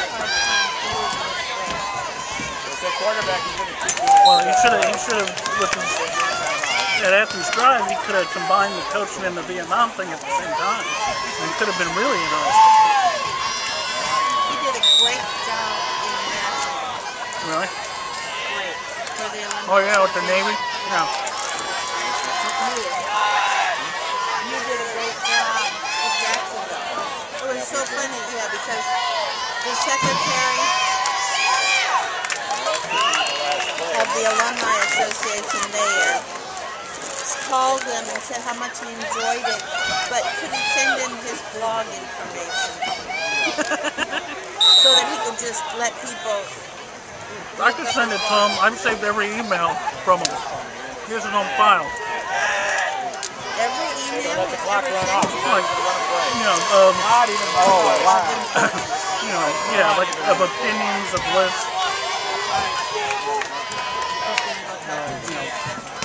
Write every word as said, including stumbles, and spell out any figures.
Well, he should have, he should have, with his, at Athens Drive, he could have combined the coaching and the Vietnam thing at the same time. And it could have been really interesting. He did a great job in nationals. Really? Great. For the Olympics. Oh yeah, with the Navy? Yeah. You did a great job in Jacksonville. It was so funny, yeah, because the secretary of the Alumni Association there called him and said how much he enjoyed it, but could he send in his blog information so that he could just let people... I can send it to him. I've saved every email from him. Here's it on file. Every email? Let the clock run off. Like, you know, um... Not even... Oh, wow. You know, yeah, like of opinions, of lists.